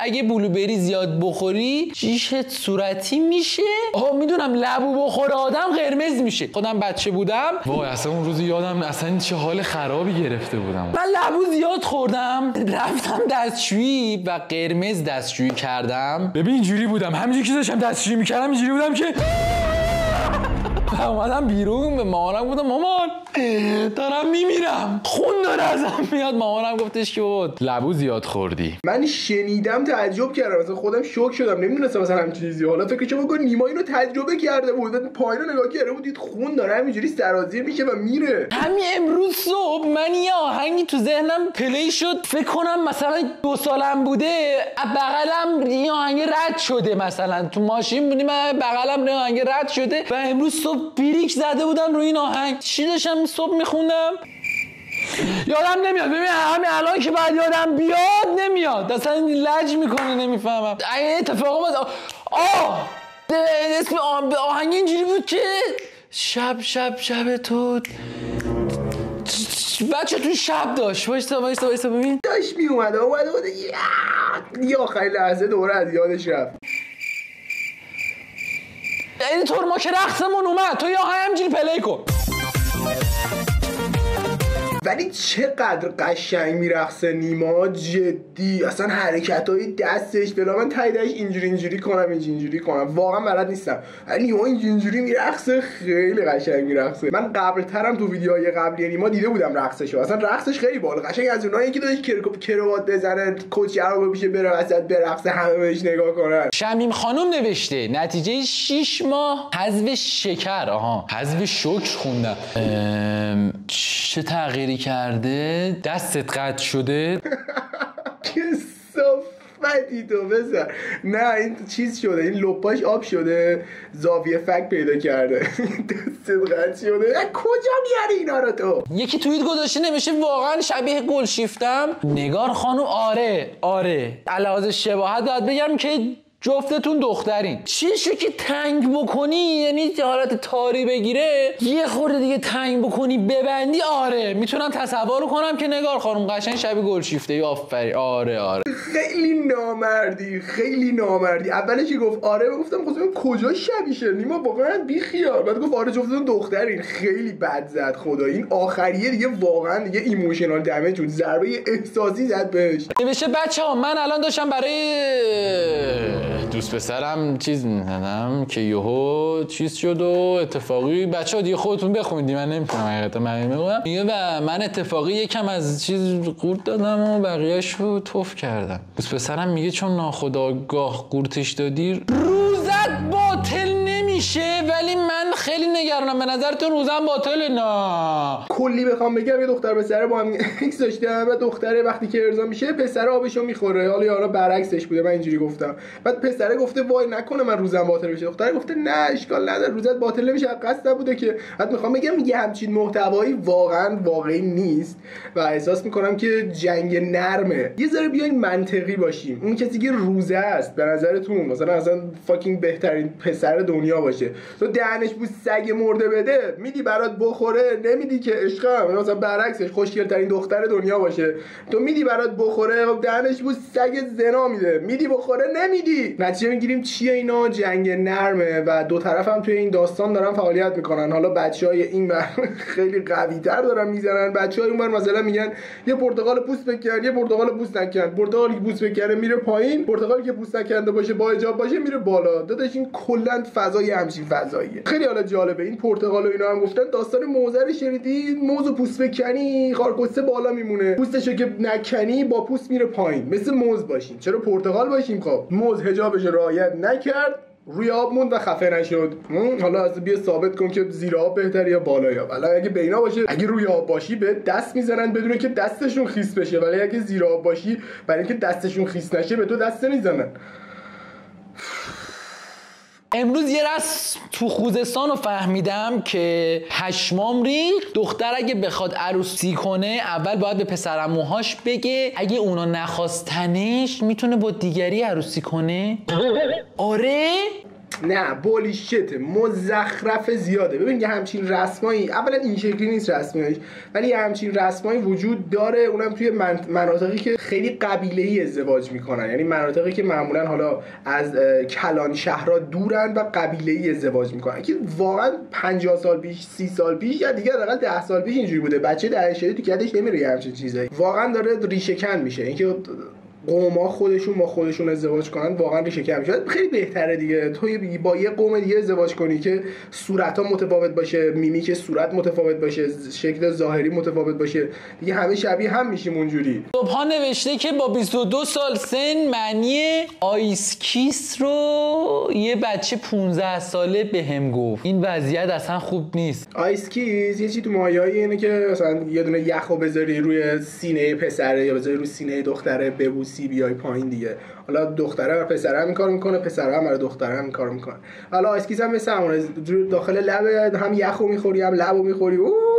اگه بلوبری زیاد بخوری جیشت صورتی میشه. میدونم لبو بخوره آدم قرمز میشه. خودم بچه بودم وای اصلا اون روز یادم اصلا چه حال خرابی گرفته بودم. من لبو زیاد خوردم رفتم دستشویی و قرمز دستشویی کردم. ببین اینجوری بودم همینجوری که داشتم دستشویی میکردم اینجوری بودم که اومدم بیرون به مامانم گفتم مامان دارم میمیرم خون داره ازم میاد. مامانم گفتش که بابا لبو زیاد خوردی. من شنیدم تعجب کردم مثلا خودم شوک شدم نمیدونستم مثلا همین چیزی. حالا فکر کنم بگو نیما اینو تجربه کرده بود پایین رو نگاه کرده بود دید خون داره همینجوری سرازیر میشه و میره. همین امروز صبح من یه آهنگی تو ذهنم پلی شد فکر کنم مثلا 2 سالم بوده بغلم این آهنگ رد شده مثلا تو ماشین بودیم بغلم این آهنگ رد شده و امروز صبح بیریک زده بودن روی این آهنگ. چی داشتم صبح میخوندم یادم نمیاد. ببین همین الان که بعد یادم بیاد نمیاد اصلا لج میکنه نمیفهمم. این اتفاقا اسم آهنگ اینجوری بود که شب تو بچه تو شب داشت. وایستا ببین داشت میومد یه آخرین لحظه دوره از یادش رفت. این طور ما که رقصمون اومد تو یا همینجوری پلی کن. ولی چقدر قشنگ میرقصه نیما جدی. اصلا حرکتای دستش بلا من تاییدش اینجوری کنم واقعا بلد نیستم. ولی نیما اینجوری میرقصه خیلی قشنگ میرقصه. من قبل ترم تو ویدیوهای قبلی نیما دیده بودم رقصشو. اصلا رقصش خیلی بالا قشنگ از اونایی که داشت کروات بزنه کوچه رو بپیشه بره وسط برقصه همه بهش نگاه کنن. شمیم خانم نوشته نتیجه 6 ماه حذف شکر حذف شکر خوندم. چه تغییری کرده؟ دستت قطع شده؟ که صفتی تو بزن. نه این چیز شده این لپاش آب شده زاویه فک پیدا کرده. دستت قطع شده. کجا میاری اینا رو تو؟ یکی توییت گذاشته نمیشه واقعا شبیه گلشیفتم. نگار خانم آره علاوه شباهت باید بگم که جفتتون دخترین. چیشو که تنگ بکنی یعنی حالت تاری بگیره یه خورده دیگه تنگ بکنی ببندی میتونم تصور کنم که نگار خانم قشنگ شبیه گلشیفته ای. آفرین آره خیلی نامردی. اولش که گفت گفتم خب کجا شبیشه نیما واقعا بی خیال. بعد گفت جفتتون دخترین. خیلی بد زد خدا. این آخریه دیگه واقعا دیگه ایموشنال دمیج بود. ضربه احساسی زد بهش. نوشته بچه‌ها من الان داشتم برای دوست پسرم چیز می‌زدم که یهو چیز شد و اتفاقی بچه‌ها دیگه خودتون بخونید من نمی‌تونم حقیقتا من میگم میگه و من اتفاقی یکم از چیز قورت دادم و بقیه‌اشو توف کردم. دوست پسرم میگه چون ناخودآگاه قورتش دادی روزت باطل نمیشه ولی من خیلی نگرانم. به نظرتون روزم باطله؟ نه کلی بخوام بگم یه دختر پسر با هم ایکس داشتم و دختره وقتی که ارضا میشه پسر آبشو میخوره. حالا یارا برعکسش بوده من اینجوری گفتم. بعد پسره گفته وای نکنه من روزم باطل بشه. دختره گفته نه اشکال نداره روزت باطل نمیشه قصد نبوده که. بعد میخوام بگم یه همچین محتوایی واقعا واقعی نیست و احساس میکنم که جنگ نرمه. یه ذره بیاین منطقی باشیم. اون کسی که روزه است به نظرتون مثلا اصلا فاکینگ بهترین پسر دنیا باشه تو دهنش بو سگ مرده بده میدی برات بخوره نمیدی که عشقم. مثلا برعکسش خوشگل ترین دختر دنیا باشه تو میدی برات بخوره دهنش بو سگ زنا میده میدی بخوره نمیدی. نتیجه میگیریم چیه اینا جنگ نرمه و دو طرف هم توی این داستان دارن فعالیت میکنن. حالا بچهای این بر خیلی قوی‌تر دارن میزنن. بچهای اون بر مثلا میگن یه پرتقال پوست بکن یه پرتقال پوست نکن. پرتقالی که پوست بکنه میره پایین پرتقالی که پوست نکنده باشه با حجاب باشه میره بالا. داداش این کلا فضای همچین فضاییه. خیلی حالا جالبه این پرتقال و اینا هم گفتن داستان موزه رو شنیدی؟ موزو پوست بکنی خارکسته بالا میمونه پوستشو که نکنی با پوست میره پایین. مثل موز باشین. چرا پرتقال باشیم؟ خب موز حجابش رعایت نکرد روی آب موند و خفه نشد. حالا از بیا ثابت کن که زیر آب بهتره یا بالای آب. الان اگه بینا باشه اگه روی آب باشی به دست میزنن بدون که دستشون خیس بشه ولی اگه زیر آب باشی برای اینکه دستشون خیس نشه به تو دست نمیزنن. امروز یه رسم تو خوزستان رو فهمیدم که پشمام ریخت. دختر اگه بخواد عروسی کنه اول باید به پسرعموهاش بگه اگه اونا نخواستنش میتونه با دیگری عروسی کنه. آره نه بولیشته، مزخرف زیاده. ببین یه همچین رسمایی اولا این شکلی نیست رسمیش، ولی یه همچین رسمایی وجود داره، اونم توی مناطقی که خیلی قبیله‌ای ازدواج میکنن، یعنی مناطقی که معمولا حالا از کلان شهرها دورن و قبیله‌ای ازدواج میکنن که واقعا 50 سال پیش 30 سال پیش یا دیگه حداقل 10 سال پیش اینجوری بوده. بچه دانشجویی تو کدش نمیره همچین چیزایی، واقعا داره ریشه کن میشه. اینکه قوما خودشون با خودشون ازدواج کنن واقعا ریشه کن میشه. خیلی بهتره دیگه تو با یه قوم دیگه ازدواج کنی که صورت‌ها متفاوت باشه، میمیک صورت متفاوت باشه، شکل ظاهری متفاوت باشه، دیگه همه شبیه هم میشیم اونجوری. صبحا نوشته که با 22 سال سن معنی آیس کیس رو یه بچه 15 ساله بهم گفت. این وضعیت اصلا خوب نیست. آیس کیس یه چیزی تو مایه‌ای اینه که مثلا یه دونه یخو بذاری روی سینه پسره یا بذاری روی سینه دختره ببوسی بیای پایین دیگه. حالا دختره و پسره هم این کار میکنه، پسره هم برای دختره هم این کار میکنه. حالا آیس کیس هم مثل همونه، داخل لب هم یخو میخوری هم لبو میخوری.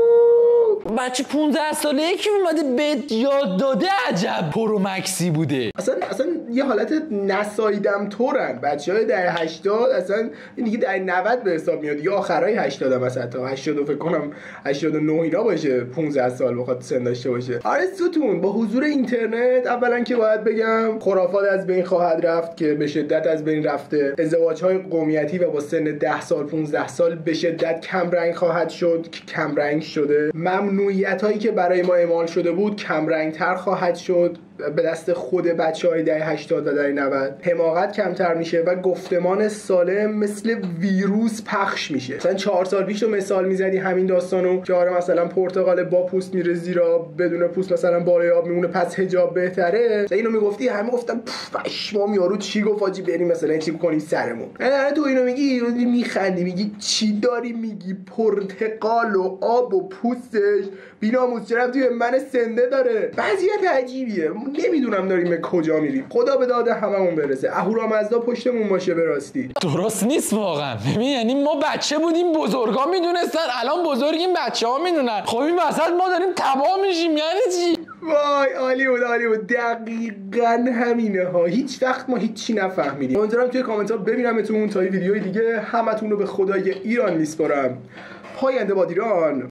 بچه 15 ساله که اومده بهت یاد داده عجب پرومکسی بوده. اصلا یه حالت نساییدم تورن بچهای دهه 80، اصلا این دیگه دهه 90 به حساب میاد، یا آخرای 80 هم مثلا تا 80 فکر کنم 89 اینا باشه 15 سال بخواد سن داشته باشه. آره ستون با حضور اینترنت اولا که باید بگم خرافات از بین خواهد رفت که به شدت از بین رفته. ازدواج‌های قومیتی و با سن 10 سال 15 سال به شدت کم رنگ خواهد شد که کم رنگ شده. ممنوعیت‌هایی که برای ما اعمال شده بود کم رنگ‌تر خواهد شد به دست خود بچه‌های دهه 80 و دهه 90. حماقت کمتر میشه و گفتمان سالم مثل ویروس پخش میشه. مثلا 4 سال پیش تو مثال میزدی همین داستانو که آره مثلا پرتقال با پوست میره زیرا، بدون پوست مثلا بالای آب میمونه پس حجاب بهتره. اینو میگفتی همه گفتن پشمام یارو چی گفت آجی بریم مثلا چی کنیم سرمون. نه تو اینو میگی میخندی میگی چی داری میگی؟ پرتقال و آب و پوستش بیناموس چرا توی من سنده داره؟ وضعیت عجیبیه. نمیدونم داریم به کجا میریم. خدا به داد هممون برسه. اهورامزدا پشتمون باشه. به راستی درست نیست واقعا. ببین یعنی ما بچه بودیم بزرگا میدونستن، الان بزرگیم بچه‌ها میدونن. خب این وسط ما داریم تباه میشیم. یعنی چی؟ وای عالی بود. دقیقاً همینه ها. هیچ وقت ما هیچی نفهمیدیم. امیدوارم توی کامنت ها ببینمتون تا ویدیوی دیگه. همتون رو به خدای ایران میسپارم. پاینده باد ایران.